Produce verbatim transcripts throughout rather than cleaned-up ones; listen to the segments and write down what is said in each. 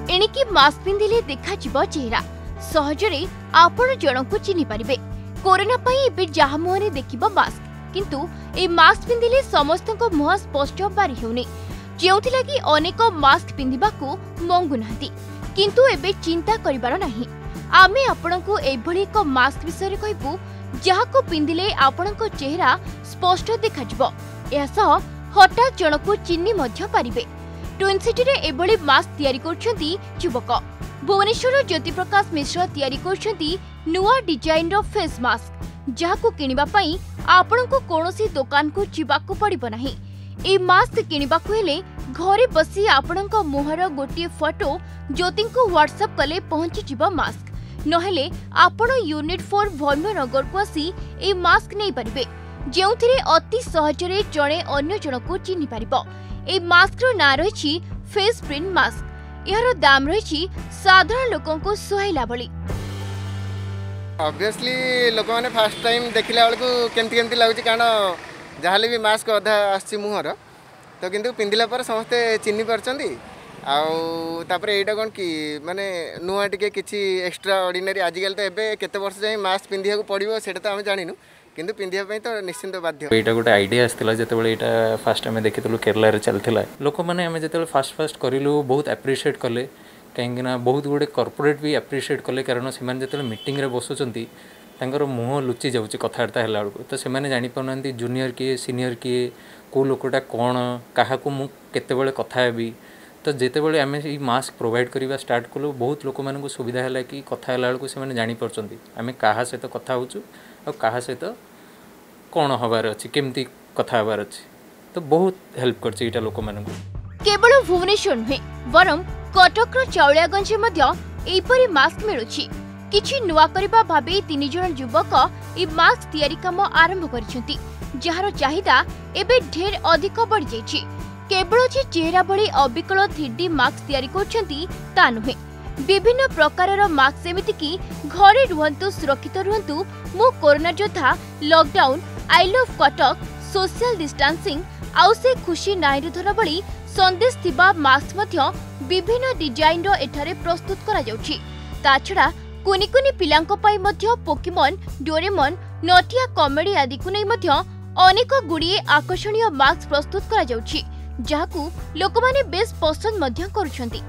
एणिकी mask पिंधिले देखा चेहरा सहजरे आपण जन को चिन्ह पारिबे। कोरोना पई एबे जहा मुहरे देखिबो मास्क, किंतु ए मास्क पिंधिले समस्त मुह स्पष्ट बारी हेउनी। जेउथि लागि अनेक मास्क पिंधिबा को मंगु नाहंती, किंतु एबे चिंता करिबार नाही। आमे आपनकु एभली एक मास्क विषय कहबू जहाको पिंधिले आपनक चेहरा स्पष्ट देखाजिबो। एसह हठात जनकु चिन्ह मध्य पारिबे। ट्विन सिटी रे एभली मास्क तयारी करछंती युवक। भुवनेश्वर ज्योति प्रकाश मिश्र तयारी करछंती नुआ डिजाइन रो फेस मास्क, जहाको किनिबा पई आपनकु कोनोसी दुकान को जिबाकु पड़िबो नाही। ए मास्क किनिबा को हेले घरे बसी आपनक मुहर गोटे फोटो ज्योतिंकु व्हाट्सएप कले पहुंची जिबो मास्क। नहेले आपण यूनिट फोर भौम्यनगर को आसी ए मास्क नै परिबे, जेउथिरे अति सहजरे जणे अन्य जनकु चिन्हि पारिबो। ए मास्क रो ना रहिछि फेस प्रिंट मास्क। यार दाम रहिछि साधारण लोकन को सुहाइला भली। ऑब्वियसली लोक माने फर्स्ट टाइम देखिला बेलकु केमति केमति लागुछि, कारण जहाले भी मास्क अधा आछि मुहर तो किंतु पिंदिला पर समस्ते चिन्हि परछंती। आउ तापर एटा कोन कि माने नुआ टिके किछि एक्स्ट्रा ऑर्डिनरी आजिकल तो एबे केते वर्ष जाय मास्क पिंधिया को पड़िबो सेटा तो हम जानिनु, किंतु पिंधिया पई तो निश्चिंत बाध्य। एटा गोटे आइडिया आस्तिला जेतेबेले एटा फर्स्ट टाइम देखितलु केरला रे चलथिला। लोक माने हम जेतेबेले फर्स्ट फर्स्ट करिलु बहुत एप्रिशिएट कले, काहेकि ना बहुत गुडे कॉर्पोरेट भी एप्रिशिएट कले, कारण से माने जेतेबेले मीटिंग रे बसुचंती तांकर मुह लुचि जाउची कथार्ता हैला बेलकु, तो से माने जानि पनांती जूनियर किए सीनियर किए को लोकटा कोन काहाकू मु केतेबेले कथा हेबी। तो जेतेबेले आमे ई मास्क प्रोवाइड करिवा स्टार्ट कलु बहुत लोक मानन को सुविधा हैला कि कथा हैला बेलकु से माने जानि परचंती आमे काहा सहित कथा होचु और काहा सहित कोन हबार अछि केमती कथा हबार अछि, तो बहुत हेल्प करछि इटा लोक मानन को। केवल भुवनेश्वर नुहे बरम कटक रो चाउलियागंज मध्य एपरि मास्क मिलुछि। किछि नुआ करिबा भाबे तीन जण युवक ई मास्क तयारी काम आरंभ करिसेंती, जहार चाहिदा एबे ढेर अधिक बढ़ जाइछि। केवल जे चेहरा भली अबिकल थ्री डी मास्क तयारी करछंती ता नुहे, विभिन्न प्रकारर मास्क सेमिति कि घरे रुहंतु सुरक्षित रुहंतु, मु कोरोना योद्धा, lockdown, I love Cuttack, social distancing आउ से खुशी नाइर धर भली संदेश थिबा मास्क मध्य विभिन्न डिजाइन रो एठारे प्रस्तुत करा जाउछि। ता छडा कुनी कुनी पिलांको पाई मध्य पोकेमन, डोरेमन, नटिया कॉमेडी आदि को नै मध्य अनेक गुड़िए आकर्षणीय मास्क प्रस्तुत करा जाउछि, जहाकू लोकमाने बेस पसंद मध्य करूछंती।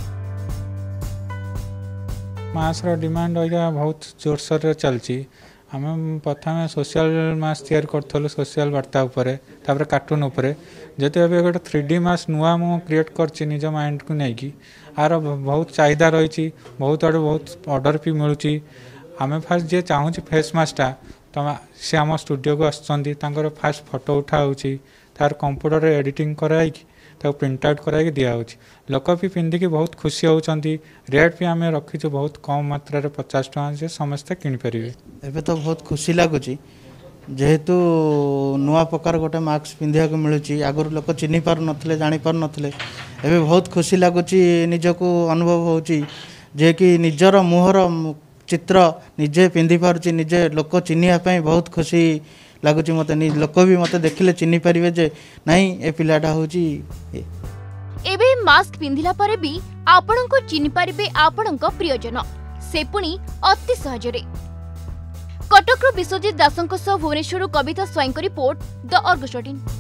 मास्क रो डिमांड होइगा बहुत जोरसोर रे चलछि। हम प्रथम सोशल मास्क तैयार करथलो सोशल वार्ता ऊपर, तापर कार्टून ऊपर। जते अबे गोटे थ्री डी मास्क नुआ मु क्रिएट करछि निज माइंड को नै कि आर बहुत चाहिदा रहिछि, बहुत आड़ बहुत ऑर्डर भी मिलुछि। हमें फास्ट जे चाहू फेस मास्कटा तो से आम स्टूडियो को आसुँच, फास्ट फोटो उठा होची, तार कंप्यूटर एडिटिंग कराई प्रिंट आउट कराई दिया होची। लोक भी पिंधिकी बहुत खुशी होती। रेट भी आम रखीचु बहुत कम मात्रा रे पचास टका से समस्ते किनीपारे। एबे तो बहुत खुशी लगुच जेहेतु नुआ प्रकार गोटे मास्क पिंधा को मिलूँ। आगुरी लोक चिन्ह पार नथिले जानि पार नथिले, एबे बहुत खुशी लगुच निजको अनुभव होची जे कि निजर मुहर चित्र निजे पिंधि पारुची, निजे लोक चिन्हिया पई बहुत खुशी लगुच। मते लोक भी मते देखिले चिन्हि पारिबे जे नहीं ए पिलाटा होची। एबे मास्क पिंधिला परे भी आपणको चिन्हि पारिबे आपणको प्रियजन, से पुणी अति सहजरे। कटक विश्वजित दासंक सह Bhubaneswar Kabita Swain report, the Argus.